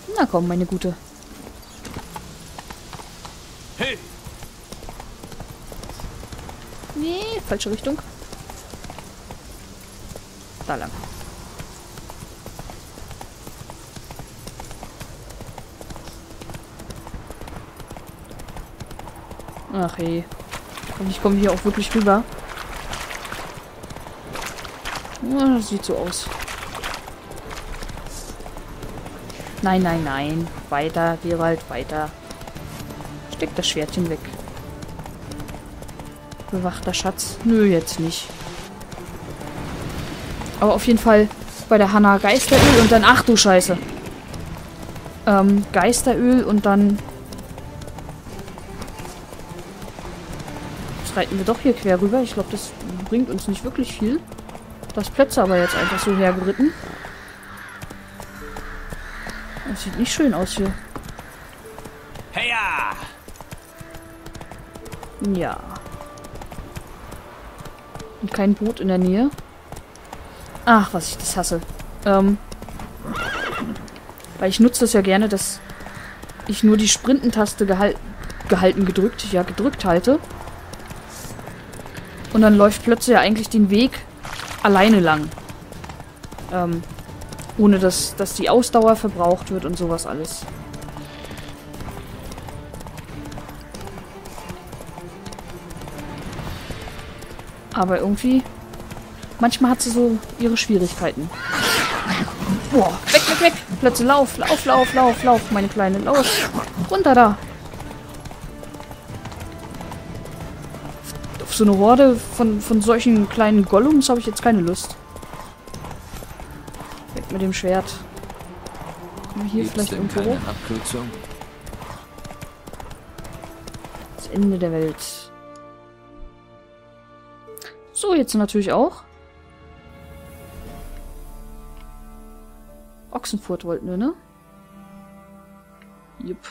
Na komm, meine Gute. Hey! Nee, falsche Richtung. Da lang. Ach hey. Und ich komme hier auch wirklich rüber. Ja, das sieht so aus. Nein, nein, nein. Weiter, Geralt, weiter. Steck das Schwertchen weg. Bewachter Schatz. Nö, jetzt nicht. Aber auf jeden Fall bei der Hanna Geisteröl und dann... Ach du Scheiße. Geisteröl und dann... Jetzt reiten wir doch hier quer rüber. Ich glaube, das bringt uns nicht wirklich viel. Das Plätze aber jetzt einfach so hergeritten. Das sieht nicht schön aus hier. Heya! Ja. Und kein Boot in der Nähe. Ach, was ich das hasse. Weil ich nutze das ja gerne, dass ich nur die Sprintentaste gedrückt halte. Und dann läuft plötzlich ja eigentlich den Weg alleine lang. Ohne dass die Ausdauer verbraucht wird und sowas alles. Aber irgendwie... Manchmal hat sie so ihre Schwierigkeiten. Boah, weg, weg, weg! Plötzlich lauf, meine Kleine, los! Runter da! Auf so eine Horde von solchen kleinen Gollums habe ich jetzt keine Lust. Weg mit dem Schwert. Kommen wir hier vielleicht irgendwo hoch? Das Ende der Welt. So, jetzt natürlich auch. Ochsenfurt wollten wir, ne? Jupp.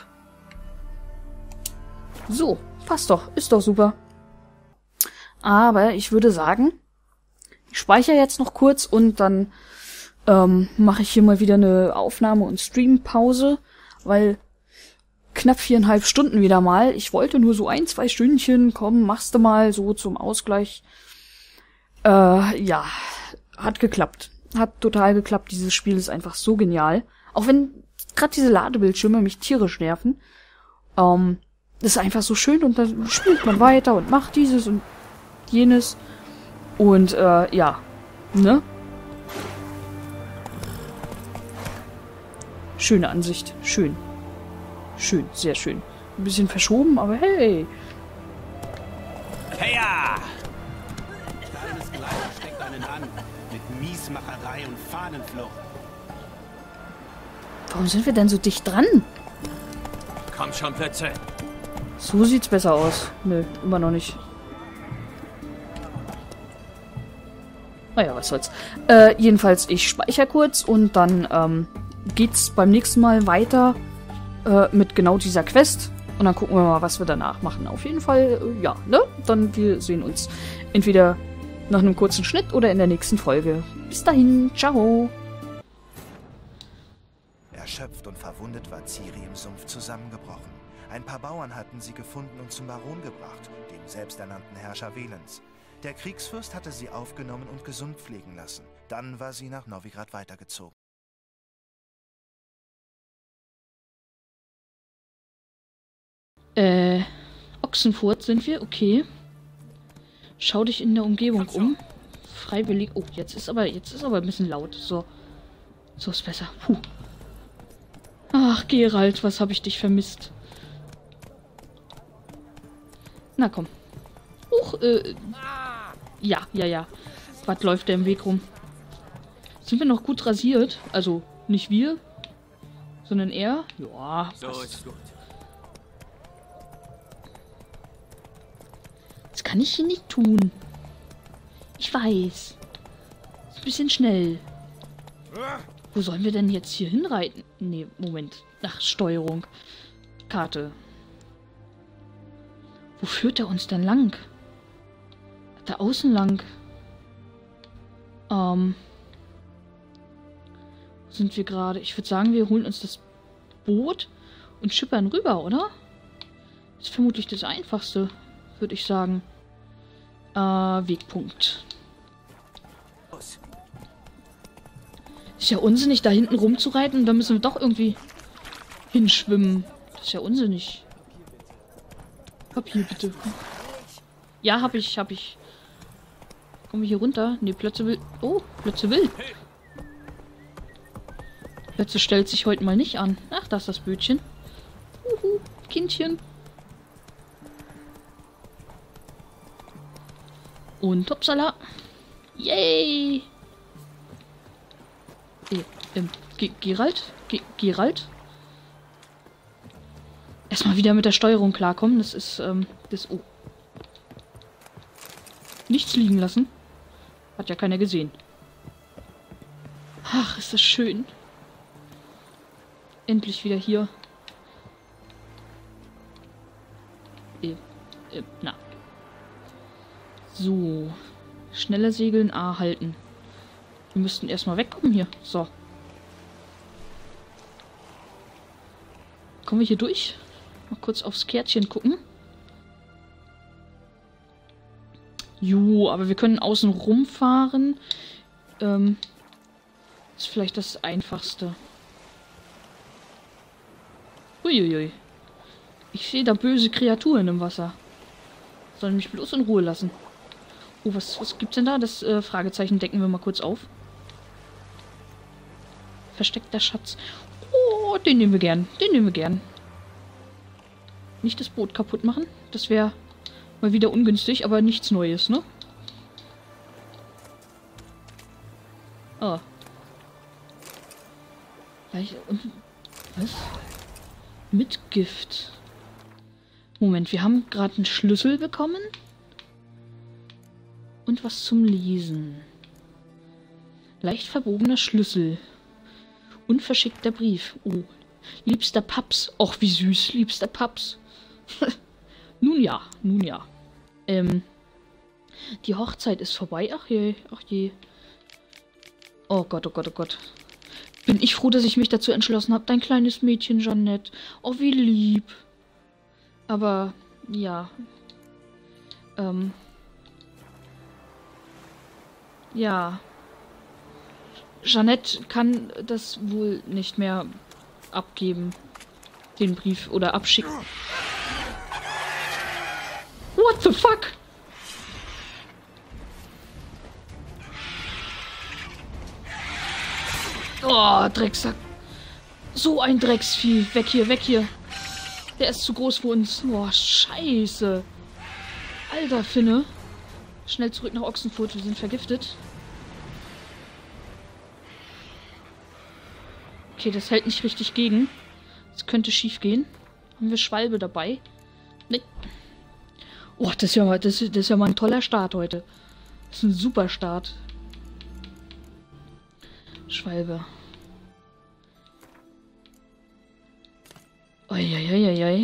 So, passt doch. Ist doch super. Aber ich würde sagen, ich speichere jetzt noch kurz und dann mache ich hier mal wieder eine Aufnahme- und Streampause, weil knapp 4,5 Stunden wieder mal. Ich wollte nur so 1-2 Stündchen, komm, machst du mal so zum Ausgleich. Ja, hat geklappt. Hat total geklappt. Dieses Spiel ist einfach so genial. Auch wenn gerade diese Ladebildschirme mich tierisch nerven. Das ist einfach so schön und dann spielt man weiter und macht dieses und jenes. Und, ja. Ne? Schöne Ansicht. Schön. Schön. Sehr schön. Ein bisschen verschoben, aber hey. Heya! Kleines Gleiter steckt einen an. Mit Miesmacherei und Fahnenflucht. Warum sind wir denn so dicht dran? Komm schon, Plätze. So sieht's besser aus. Nö, immer noch nicht. Naja, was soll's. Jedenfalls, ich speichere kurz und dann geht's beim nächsten Mal weiter mit genau dieser Quest. Und dann gucken wir mal, was wir danach machen. Auf jeden Fall, ja, ne? Dann wir sehen uns entweder nach einem kurzen Schnitt oder in der nächsten Folge. Bis dahin, ciao! Erschöpft und verwundet war Ciri im Sumpf zusammengebrochen. Ein paar Bauern hatten sie gefunden und zum Baron gebracht, dem selbsternannten Herrscher Velens. Der Kriegsfürst hatte sie aufgenommen und gesund pflegen lassen. Dann war sie nach Novigrad weitergezogen. Ochsenfurt sind wir, okay. Schau dich in der Umgebung um. Freiwillig. Oh, jetzt ist aber ein bisschen laut. So. So ist besser. Puh. Ach, Geralt, was habe ich dich vermisst? Na komm. Huch, ja. Was läuft der im Weg rum? Sind wir noch gut rasiert? Also, nicht wir, sondern er? Ja, So ist gut. das kann ich hier nicht tun. Ich weiß. Ist ein bisschen schnell. Wo sollen wir denn jetzt hier hinreiten? Nee, Moment. Ach, Steuerung. Karte. Wo führt er uns denn lang? Da außen lang. Sind wir gerade? Ich würde sagen, wir holen uns das Boot und schippern rüber, oder? Das ist vermutlich das Einfachste, würde ich sagen. Wegpunkt. Ist ja unsinnig, da hinten rumzureiten und dann müssen wir doch irgendwie hinschwimmen. Das ist ja unsinnig. Papier, bitte. Ja, hab ich. Kommen wir hier runter? Ne, Plötze will... Oh, Plötze will. Plötze stellt sich heute mal nicht an. Ach, da ist das Bötchen. Kindchen. Und hoppsala. Yay! Geralt? Geralt? Erstmal wieder mit der Steuerung klarkommen. Das ist, oh. Nichts liegen lassen. Hat ja keiner gesehen. Ach, ist das schön. Endlich wieder hier. Na. So. Schneller segeln, A halten. Wir müssten erstmal wegkommen hier. So. Kommen wir hier durch? Mal kurz aufs Kärtchen gucken. Jo, aber wir können außen rumfahren. Ist vielleicht das Einfachste. Uiuiui. Ich sehe da böse Kreaturen im Wasser. Sollen mich bloß in Ruhe lassen. Oh, was gibt's denn da? Das Fragezeichen decken wir mal kurz auf. Versteckter Schatz. Oh, den nehmen wir gern. Den nehmen wir gern. Nicht das Boot kaputt machen. Das wäre mal wieder ungünstig, aber nichts Neues, ne? Oh. Was? Mit Gift. Moment, wir haben gerade einen Schlüssel bekommen. Und was zum Lesen. Leicht verbogener Schlüssel. Unverschickter Brief. Oh. Liebster Paps. Och, wie süß. Liebster Paps. Nun ja, nun ja. Die Hochzeit ist vorbei. Ach je, ach je. Oh Gott, oh Gott, oh Gott. Bin ich froh, dass ich mich dazu entschlossen habe. Dein kleines Mädchen, Jeanette. Oh, wie lieb. Aber, ja. Ja. Jeanette kann das wohl nicht mehr abgeben. Den Brief oder abschicken. What the fuck? Oh, Drecksack. So ein Drecksvieh. Weg hier, weg hier. Der ist zu groß für uns. Oh, scheiße. Alter, Finne. Schnell zurück nach Ochsenfurt. Wir sind vergiftet. Okay, das hält nicht richtig gegen. Das könnte schief gehen. Haben wir Schwalbe dabei? Nee. Oh, das ist ja mal ein toller Start heute. Das ist ein super Start. Schwalbe. Eieieiei.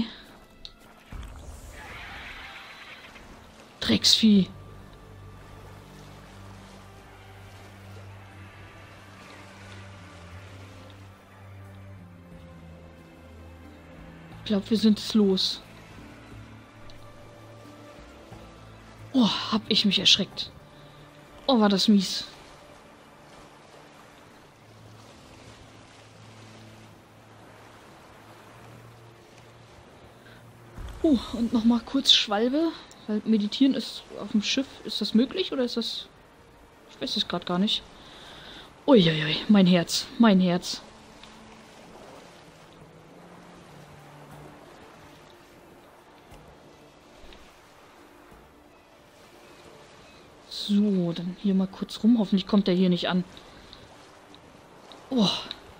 Drecksvieh. Ich glaube, wir sind es los. Oh, hab ich mich erschreckt. Oh, war das mies. Und nochmal kurz Schwalbe. Weil meditieren ist auf dem Schiff. Ist das möglich oder ist das... Ich weiß es gerade gar nicht. Uiuiui, mein Herz. Mein Herz. So, dann hier mal kurz rum. Hoffentlich kommt der hier nicht an. Oh.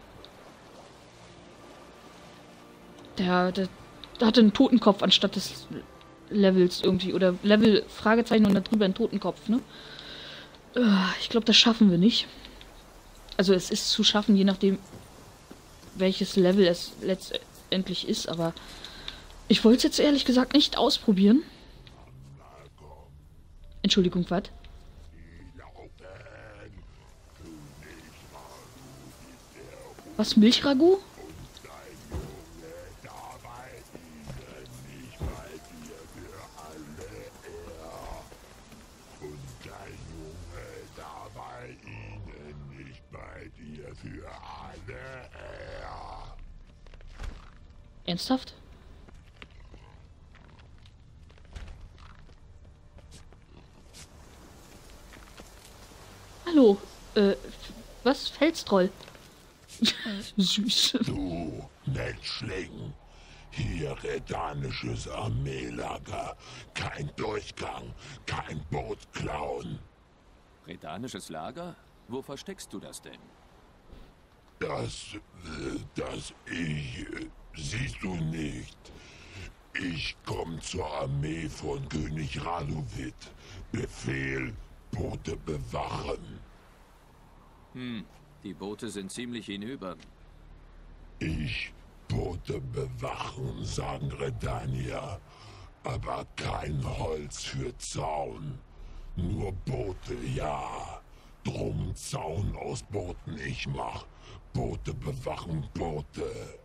Der hatte einen Totenkopf anstatt des Levels irgendwie. Oder Level, Fragezeichen und darüber ein Totenkopf, ne? Ich glaube, das schaffen wir nicht. Also es ist zu schaffen, je nachdem, welches Level es letztendlich ist. Aber ich wollte es jetzt ehrlich gesagt nicht ausprobieren. Entschuldigung, was? Was, Milchragout? Ernsthaft? Hallo, was? Felstroll? Süß. Du, Menschling, hier redanisches Armeelager. Kein Durchgang, kein Boot klauen. Redanisches Lager? Wo versteckst du das denn? Siehst du nicht. Ich komm zur Armee von König Radovid. Befehl, Boote bewachen. Die Boote sind ziemlich hinüber. Ich Boote bewachen, sagen Redanier. Aber kein Holz für Zaun. Nur Boote, ja. Drum Zaun aus Booten ich mach. Boote bewachen Boote.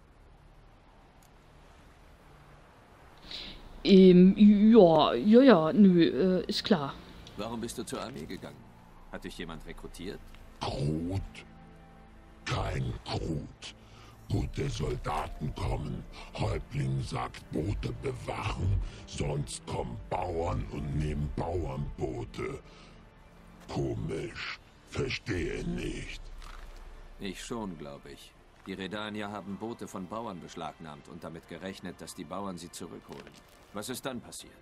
Nö, ist klar. Warum bist du zur Armee gegangen? Hat dich jemand rekrutiert? Krut? Kein Krut. Gute Soldaten kommen. Häuptling sagt Boote bewachen. Sonst kommen Bauern und nehmen Bauernboote. Komisch. Verstehe nicht. Ich schon, glaube ich. Die Redanier haben Boote von Bauern beschlagnahmt und damit gerechnet, dass die Bauern sie zurückholen. Was ist dann passiert?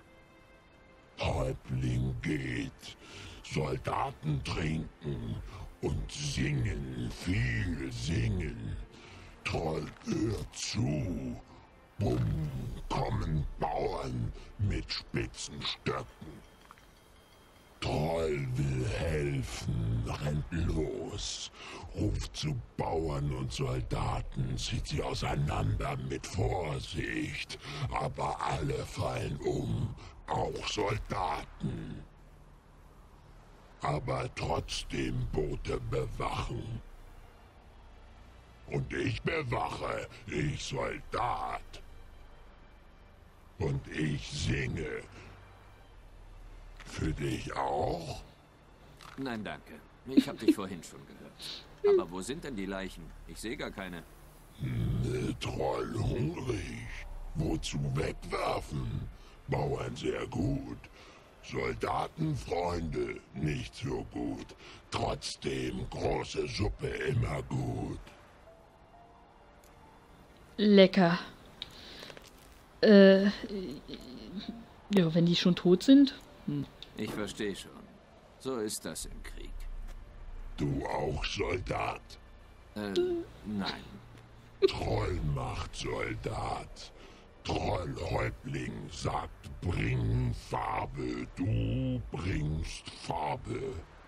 Häuptling geht. Soldaten trinken und singen, viel singen. Troll hört zu. Bumm, kommen Bauern mit spitzen Stöcken. Troll will helfen, rennt los, ruft zu Bauern und Soldaten, zieht sie auseinander mit Vorsicht, aber alle fallen um, auch Soldaten. Aber trotzdem Boote bewachen. Und ich bewache, ich Soldat. Und ich singe. Für dich auch? Nein, danke. Ich habe dich vorhin schon gehört. Aber wo sind denn die Leichen? Ich sehe gar keine. Troll hungrig. Wozu wegwerfen? Bauern sehr gut. Soldatenfreunde nicht so gut. Trotzdem große Suppe immer gut. Lecker. Ja, wenn die schon tot sind. Ich verstehe schon. So ist das im Krieg. Du auch Soldat? Nein. Troll macht Soldat. Trollhäuptling sagt, bring Farbe. Du bringst Farbe.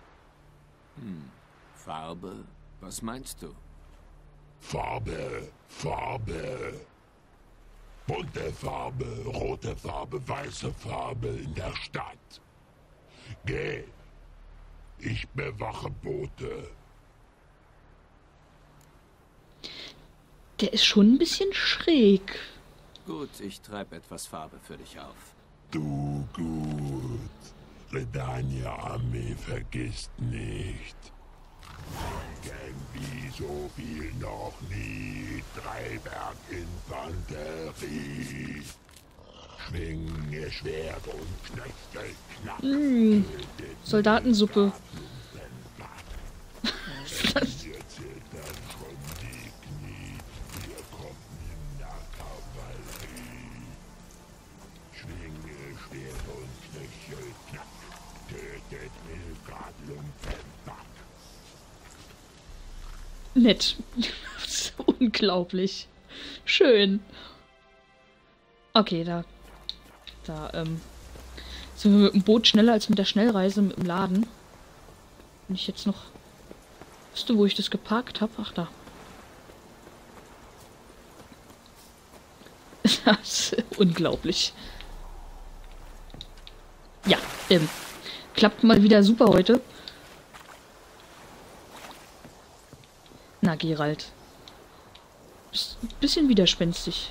Farbe? Was meinst du? Farbe, Farbe. Bunte Farbe, rote Farbe, weiße Farbe in der Stadt. Geh. Ich bewache Boote. Der ist schon ein bisschen schräg. Gut, ich treibe etwas Farbe für dich auf. Du gut. Redanier Armee vergisst nicht. Gang wie so viel noch nie. Dreiberg Infanterie. Schwinge Schwert und Knöchel knapp. Soldatensuppe. Hier zittern schon die Knie. Wir kommen in der Kavallerie. Schwinge Schwert und Knöchel knapp. Tötet Milgard Lumpenpack. Nett. Unglaublich. Schön. Okay, da sind wir mit dem Boot schneller als mit der Schnellreise mit dem Laden. Wenn ich jetzt noch wüsste, wo ich das geparkt habe. Ach, da. Das ist unglaublich. Ja, klappt mal wieder super heute. Na, Geralt. Bist ein bisschen widerspenstig.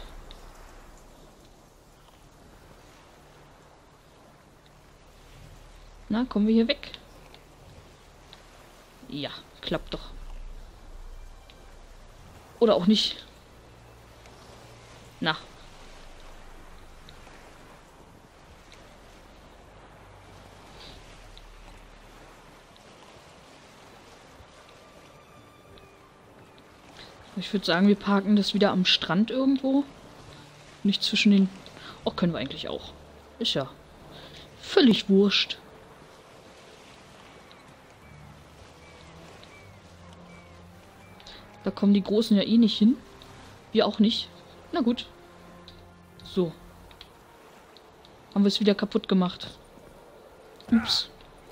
Na, kommen wir hier weg? Ja, klappt doch. Oder auch nicht. Na. Ich würde sagen, wir parken das wieder am Strand irgendwo. Nicht zwischen den... Oh, können wir eigentlich auch. Ist ja völlig wurscht. Da kommen die Großen ja eh nicht hin. Wir auch nicht. Na gut. So. Haben wir es wieder kaputt gemacht. Ups.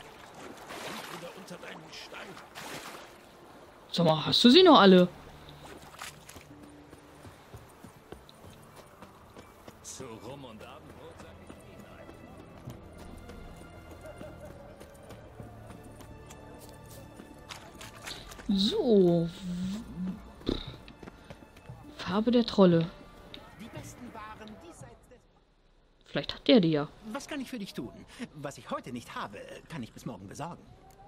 Sag mal, hast du sie noch alle? So. Farbe der Trolle. Die besten Waren diesseits des... Vielleicht hat der die ja. Was kann ich für dich tun? Was ich heute nicht habe, kann ich bis morgen besorgen.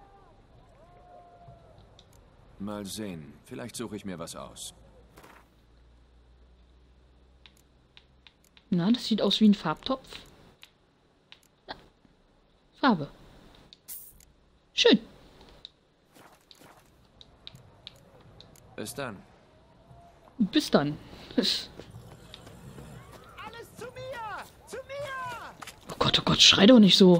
Mal sehen. Vielleicht suche ich mir was aus. Na, das sieht aus wie ein Farbtopf. Ja. Farbe. Schön. Bis dann. Bis dann. Alles zu mir! Zu mir! Oh Gott, schrei doch nicht so.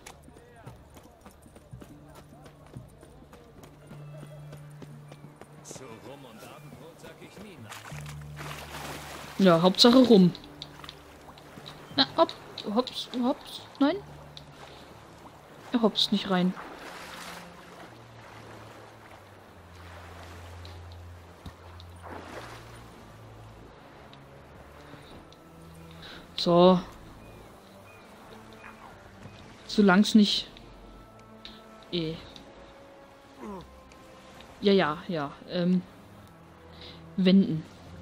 Zu Rum und Abendbrot sag ich nie nein. Ja, Hauptsache rum. Na, hopp, hops, hops. Nein. Er hopst nicht rein. So. Solang's nicht... Ja. Wenden.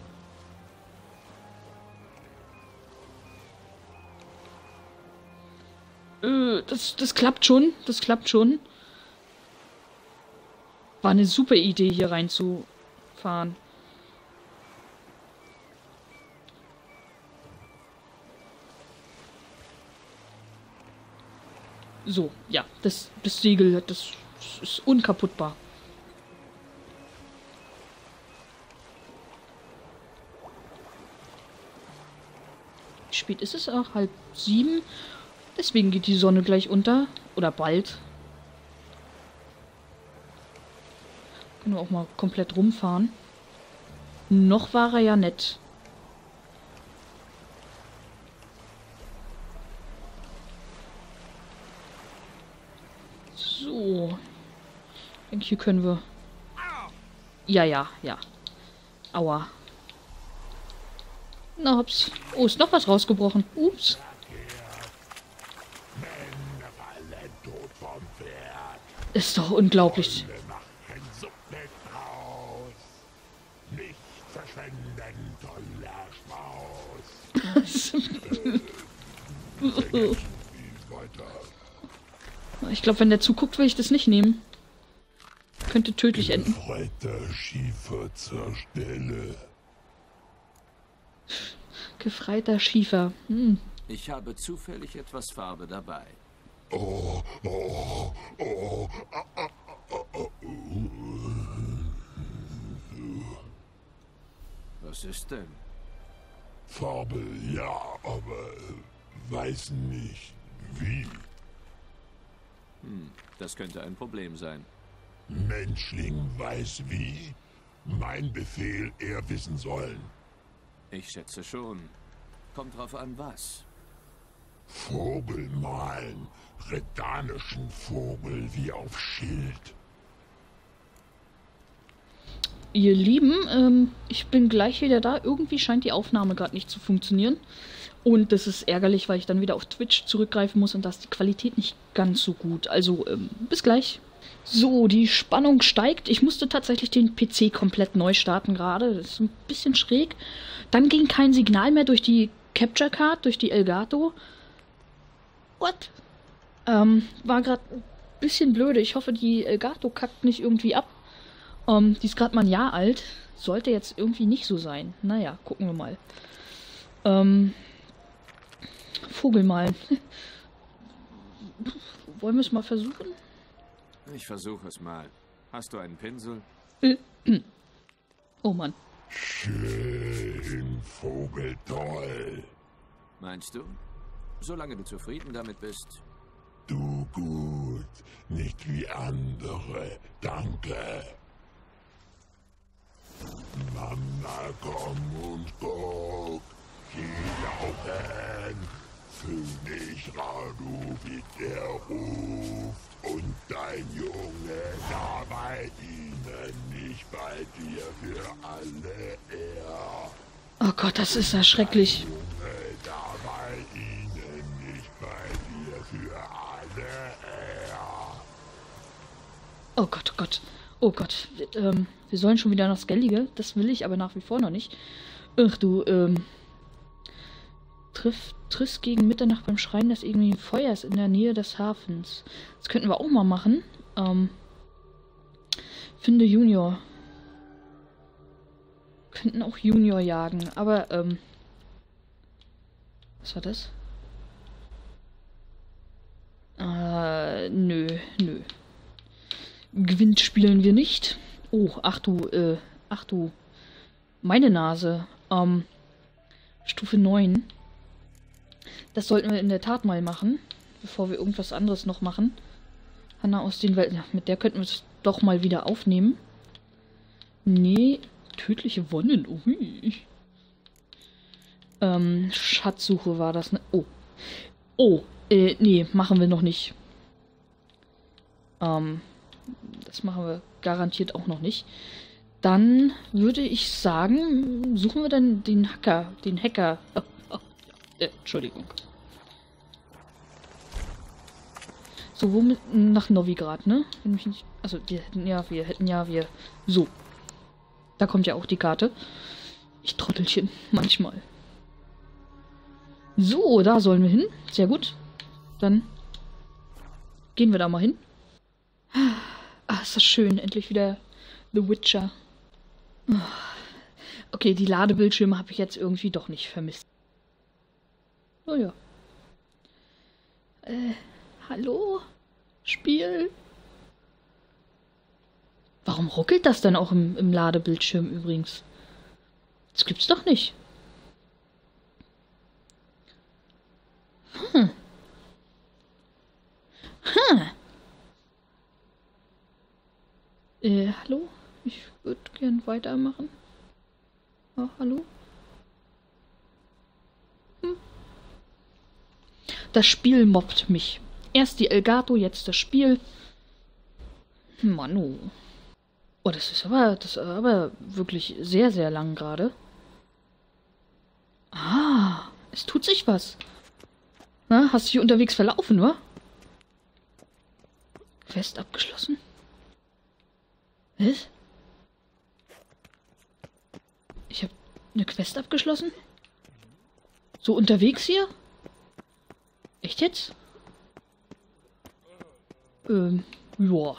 Das klappt schon. Das klappt schon. War eine super Idee, hier reinzufahren. So, ja, das Segel, das ist unkaputtbar. Wie spät ist es? Auch 6:30. Deswegen geht die Sonne gleich unter. Oder bald. Können wir auch mal komplett rumfahren. Noch war er ja nett. So. Ich denke, hier können wir... Ja. Aua. Na, hops. Oh, ist noch was rausgebrochen. Ups. Ist doch unglaublich. Ich glaube, wenn der zuguckt, will ich das nicht nehmen. Könnte tödlich enden. Gefreiter Schiefer zur Stelle. Gefreiter Schiefer. Ich habe zufällig etwas Farbe dabei. Was ist denn? Farbe, ja, aber weiß nicht wie. Das könnte ein Problem sein. Menschling weiß wie. Mein Befehl, er wissen sollen. Ich schätze schon. Kommt drauf an, was. Vogel malen. Redanischen Vogel wie auf Schild. Ihr Lieben, ich bin gleich wieder da. Irgendwie scheint die Aufnahme gerade nicht zu funktionieren. Und das ist ärgerlich, weil ich dann wieder auf Twitch zurückgreifen muss und da ist die Qualität nicht ganz so gut. Also, bis gleich. So, die Spannung steigt. Ich musste tatsächlich den PC komplett neu starten gerade. Das ist ein bisschen schräg. Dann ging kein Signal mehr durch die Capture Card, durch die Elgato. What? War gerade ein bisschen blöde. Ich hoffe, die Elgato kackt nicht irgendwie ab. Die ist gerade mal ein Jahr alt. Sollte jetzt irgendwie nicht so sein. Naja, gucken wir mal. Vogel malen. Wollen wir es mal versuchen? Ich versuche es mal. Hast du einen Pinsel? Oh Mann. Schön, Vogel, toll. Meinst du? Solange du zufrieden damit bist. Du gut, nicht wie andere. Danke. Mama, komm und guck. Sie laufen. König Radu, wie der ruft. Und dein Junge da bei ihnen, nicht bei dir für alle er. Oh Gott, das ist ja schrecklich. Junge da bei ihnen, nicht bei dir für alle er. Oh Gott, oh Gott. Oh Gott. Wir sollen schon wieder nach Skellige. Das will ich aber nach wie vor noch nicht. Ach du, triffst gegen Mitternacht beim Schreien, dass irgendwie ein Feuer ist in der Nähe des Hafens. Das könnten wir auch mal machen. Finde Junior. Könnten auch Junior jagen, aber, was war das? Nö. Gewinnt spielen wir nicht. Oh, ach du, meine Nase. Stufe 9. Das sollten wir in der Tat mal machen, bevor wir irgendwas anderes noch machen. Hanna aus den Welten. Mit der könnten wir es doch mal wieder aufnehmen. Nee, tödliche Wonnen. Ui. Schatzsuche war das, ne? Oh. Nee, machen wir noch nicht. Das machen wir garantiert auch noch nicht. Dann würde ich sagen, suchen wir dann den Hacker. Entschuldigung. So, womit? Nach Novigrad, ne? Wenn mich nicht, also, wir hätten ja. So. Da kommt ja auch die Karte. Ich Trottelchen. Manchmal. So, da sollen wir hin. Sehr gut. Dann gehen wir da mal hin. Ah, ist das schön. Endlich wieder The Witcher. Okay, die Ladebildschirme habe ich jetzt irgendwie doch nicht vermisst. Oh ja. Hallo? Spiel? Warum ruckelt das denn auch im Ladebildschirm übrigens? Das gibt's doch nicht. Hallo? Ich würde gern weitermachen. Oh, hallo? Das Spiel mobbt mich. Erst die Elgato, jetzt das Spiel. Manu. Oh, das ist aber wirklich sehr, sehr lang gerade. Ah, es tut sich was. Na, hast dich unterwegs verlaufen, wa? Quest abgeschlossen? Was? Ich habe eine Quest abgeschlossen? So unterwegs hier? Echt jetzt? Ja.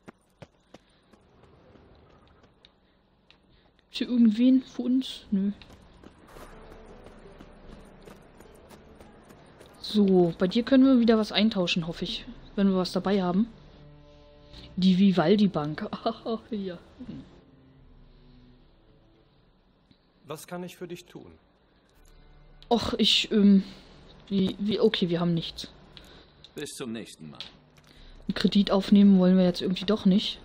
Gibt's hier irgendwen für uns? Nö. So, bei dir können wir wieder was eintauschen, hoffe ich. Wenn wir was dabei haben. Die Vivaldi-Bank. Ja. Was kann ich für dich tun? Och, okay, wir haben nichts. Bis zum nächsten Mal. Einen Kredit aufnehmen wollen wir jetzt irgendwie doch nicht.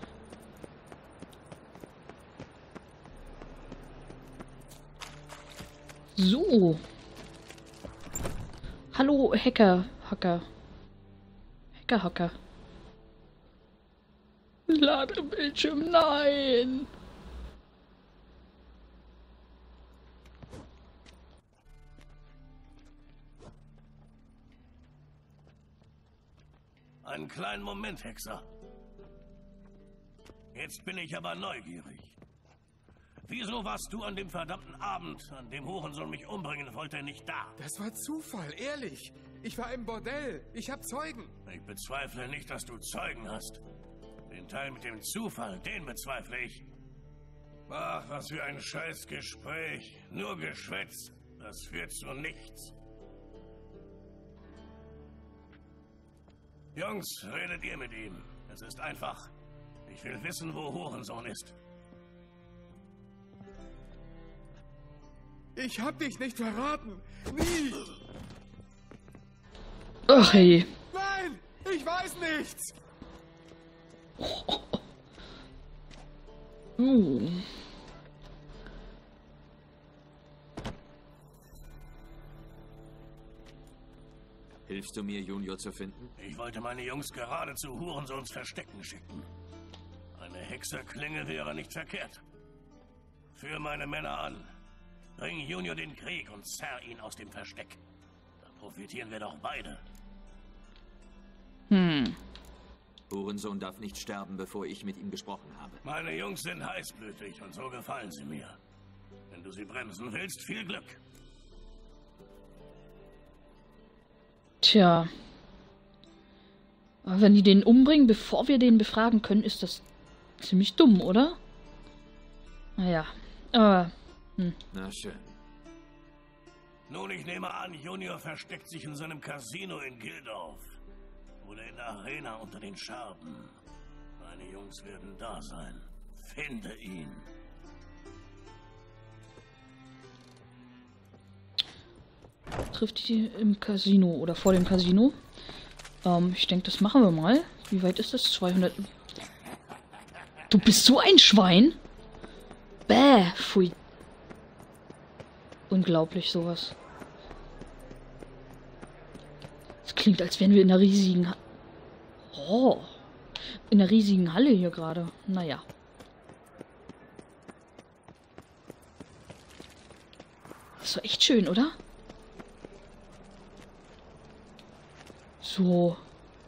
So. Hallo, Hacker. Ladebildschirm, nein. Einen kleinen Moment, Hexer. Jetzt bin ich aber neugierig. Wieso warst du an dem verdammten Abend, an dem Hurensohn mich umbringen wollte, nicht da? Das war Zufall, ehrlich. Ich war im Bordell. Ich hab Zeugen. Ich bezweifle nicht, dass du Zeugen hast. Den Teil mit dem Zufall, den bezweifle ich. Ach, was für ein Scheißgespräch. Nur Geschwätz. Das führt zu nichts. Jungs, redet ihr mit ihm. Es ist einfach. Ich will wissen, wo Hurensohn ist. Ich hab dich nicht verraten. Nie. Ach hey. Nein, ich weiß nichts. Hilfst du mir, Junior zu finden? Ich wollte meine Jungs gerade zu Hurensohns Verstecken schicken. Eine Hexerklinge wäre nicht verkehrt. Führ meine Männer an. Bring Junior den Krieg und zerr ihn aus dem Versteck. Da profitieren wir doch beide. Hurensohn darf nicht sterben, bevor ich mit ihm gesprochen habe. Meine Jungs sind heißblütig und so gefallen sie mir. Wenn du sie bremsen willst, viel Glück. Tja. Aber wenn die den umbringen, bevor wir den befragen können, ist das ziemlich dumm, oder? Naja. Aber. Na schön. Nun, ich nehme an, Junior versteckt sich in seinem Casino in Gildorf. Oder in der Arena unter den Scherben. Meine Jungs werden da sein. Finde ihn. Trifft die im Casino oder vor dem Casino. Ich denke, das machen wir mal. Wie weit ist das? 200. Du bist so ein Schwein? Bäh, pfui. Unglaublich, sowas. Es klingt, als wären wir in einer riesigen... Oh. In einer riesigen Halle hier gerade. Naja. Das ist doch echt schön, oder? So.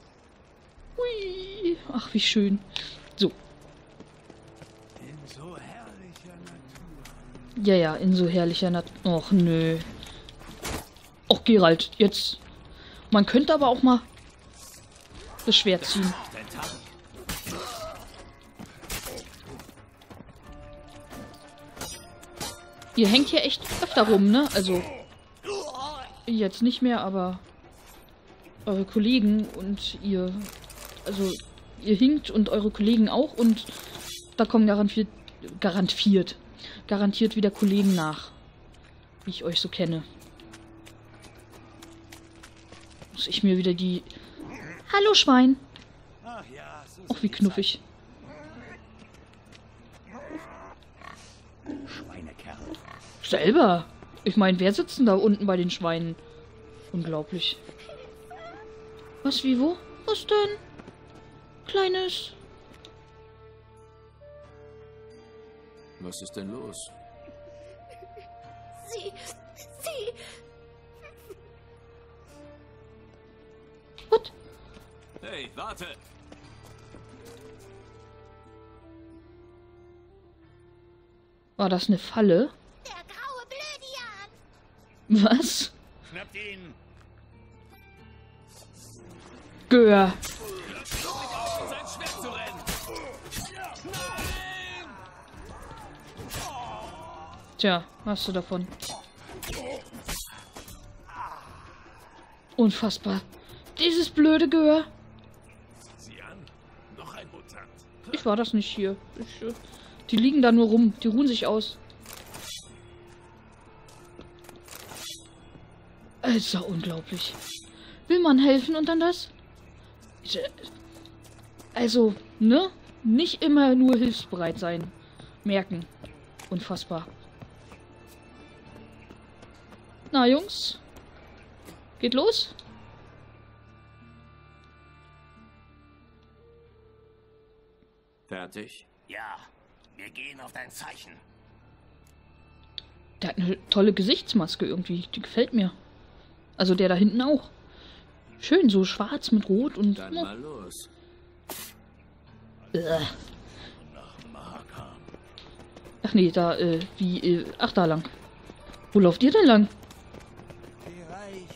Hui. Ach, wie schön. So. In so herrlicher Natur. Ja, ja, in so herrlicher Natur. Och, nö. Och, Geralt, jetzt... Man könnte aber auch mal das Schwert ziehen. Ihr hängt hier echt öfter rum, ne? Also, jetzt nicht mehr, aber eure Kollegen und ihr... Also, ihr hinkt und eure Kollegen auch und da kommen garantiert wieder Kollegen nach. Wie ich euch so kenne. Muss ich mir wieder die... Hallo, Schwein! Ach ja, so Och, wie knuffig. Schweinekerl. Selber! Ich meine, wer sitzt denn da unten bei den Schweinen? Unglaublich. Was, wie, wo? Was denn? Kleines... Was ist denn los? Sie... What? Hey, warte! War das eine Falle? Der graue Blödian! Was? Schnappt ihn! Gör. Sein Schwert zu rennen! Tja, hast du davon. Unfassbar. Dieses blöde Gehör. Sieh an, noch ein Mutant. Ich war das nicht hier. Die liegen da nur rum. Die ruhen sich aus. Es ist ja unglaublich. Will man helfen und dann das? Also, ne? Nicht immer nur hilfsbereit sein. Merken. Unfassbar. Na, Jungs. Geht los? Fertig? Ja, wir gehen auf dein Zeichen. Der hat eine tolle Gesichtsmaske irgendwie. Die gefällt mir. Also der da hinten auch. Schön, so schwarz mit rot und... Dann mal los. Ach nee, da, ach, da lang. Wo lauft ihr denn lang?